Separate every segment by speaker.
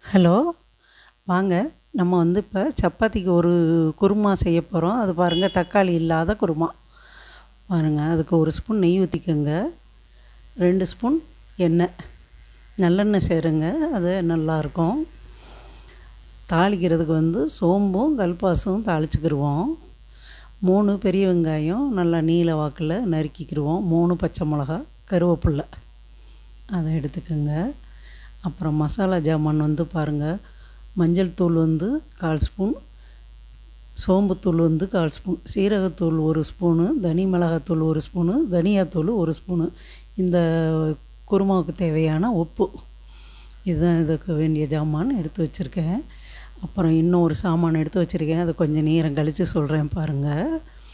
Speaker 1: Hello, வாங்க. நம்ம இப்போ சப்பாத்திக்கு ஒரு குருமா செய்ய போகிறோம். அது பாருங்கள், தக்காளி இல்லாத குருமா. பாருங்கள், அதுக்கு 1 ஸ்பூன் நெய் ஊற்றிக்கோங்க. 2 ஸ்பூன் எண்ணெய், நல்லெண்ணெய் சேருங்க, அது நல்லாயிருக்கும். தாளிக்கிறதுக்கு சோம்பும் கல்பாசும் தாளிச்சுக்கிடுவோம். 3 பெரிய வெங்காயம் நல்லா நீல வாக்கில் நறுக்கிக்கிடுவோம். 3 பச்சை மிளகா, கருவேப்பில்லை அதை எடுத்துக்கோங்க. அப்புறம் மசாலா ஜாமான் பாருங்கள், மஞ்சள் தூள் 1/4 ஸ்பூன், சோம்புத்தூள் 1/4 ஸ்பூன், சீரகத்தூள் 1 ஸ்பூனு, தனி மிளகாத்தூள் 1 ஸ்பூனு, தனியாத்தூள் 1 ஸ்பூனு. இந்த குருமாவுக்கு தேவையான உப்பு. இதுதான் இதுக்கு வேண்டிய ஜாமான் எடுத்து வச்சுருக்கேன். அப்புறம் இன்னும் ஒரு சாமான் எடுத்து வச்சுருக்கேன், அது கொஞ்சம் நேரம் கழித்து சொல்கிறேன் பாருங்கள்.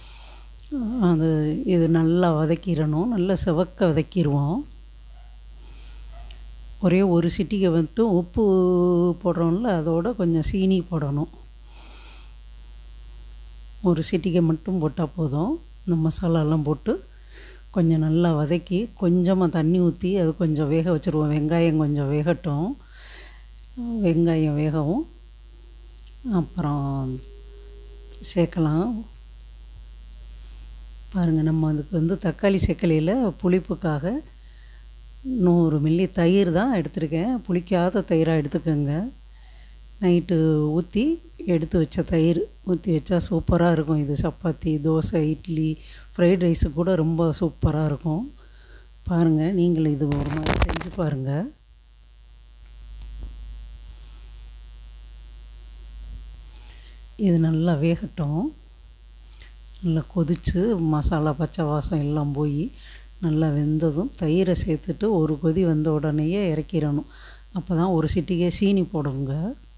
Speaker 1: இது நல்லா வதக்கிடணும், நல்லா செவக்க வதக்கிடுவோம். ஒரே ஒரு சிட்டிகை உப்பு போடுறோம்ல, அதோட கொஞ்சம் சீனி போடணும். ஒரு சிட்டிகை மட்டும் போட்டால் போதும். இந்த மசாலாலாம் போட்டு கொஞ்சம் நல்லா வதக்கி கொஞ்சமாக தண்ணி ஊற்றி அது கொஞ்சம் வேக வச்சுருவோம். வெங்காயம் கொஞ்சம் வேகட்டும். வெங்காயம் வேகவும் அப்புறம் சேர்க்கலாம். பாருங்கள், நம்ம அதுக்கு தக்காளி சேர்க்கலையில் புளிப்புக்காக 100 மில்லி தயிர் தான் எடுத்துருக்கேன். புளிக்காத தயிராக எடுத்துக்கோங்க. நைட்டு ஊற்றி எடுத்து வச்ச தயிர் ஊற்றி வச்சா சூப்பராக இருக்கும். இது சப்பாத்தி, தோசை, இட்லி, ஃப்ரைட் ரைஸு கூட ரொம்ப சூப்பராக இருக்கும். பாருங்கள், நீங்களும் இது ஒரு மாதிரி செஞ்சு பாருங்கள். இது நல்லா வேகட்டும். நல்லா கொதித்து மசாலா பச்சை வாசம் எல்லாம் போய் நல்லா வெந்ததும் தயிரை சேர்த்துட்டு ஒரு கொதி வந்த உடனேயே இறக்கிடணும். அப்போ தான் ஒரு சிட்டிகை சீனி போடுங்க.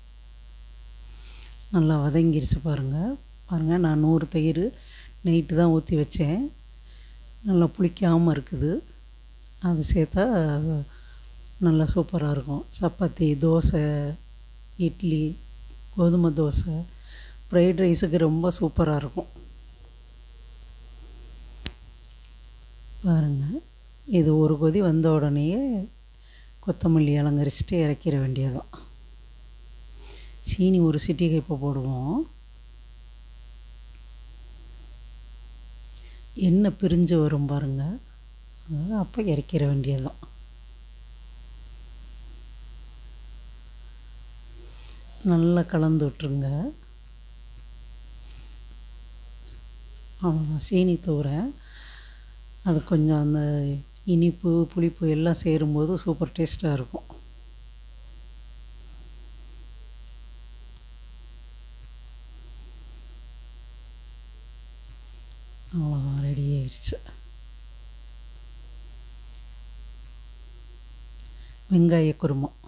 Speaker 1: நல்லா வதங்கிருச்சு பாருங்கள். நான் 100 தயிர் நைட்டு தான் ஊற்றி வச்சேன். நல்லா புளிக்காமல் இருக்குது. அது சேர்த்தா நல்லா சூப்பராக இருக்கும். சப்பாத்தி, தோசை, இட்லி, கோதுமை தோசை, ஃப்ரைட் ரைஸுக்கு ரொம்ப சூப்பராக இருக்கும். பாருங்கள், இது ஒரு கொதி வந்த உடனேயே கொத்தமல்லி அலங்கரிச்சுட்டு இறக்கிற வேண்டியதான். சீனி ஒரு சிட்டிகை இப்போ போடுவோம். எண்ணெய் பிரிஞ்சு வரும் பாருங்கள், அப்போ இறக்கிற வேண்டியதான். நல்லா கலந்து விட்டுருங்க. அவ்வளோதான், சீனி தூறேன். அது கொஞ்சம் அந்த இனிப்பு புளிப்பு எல்லாம் சேரும்போது சூப்பர் டேஸ்ட்டாக இருக்கும். அவ்வளோதான், ரெடி ஆயிடுச்சு. வெங்காய குருமா.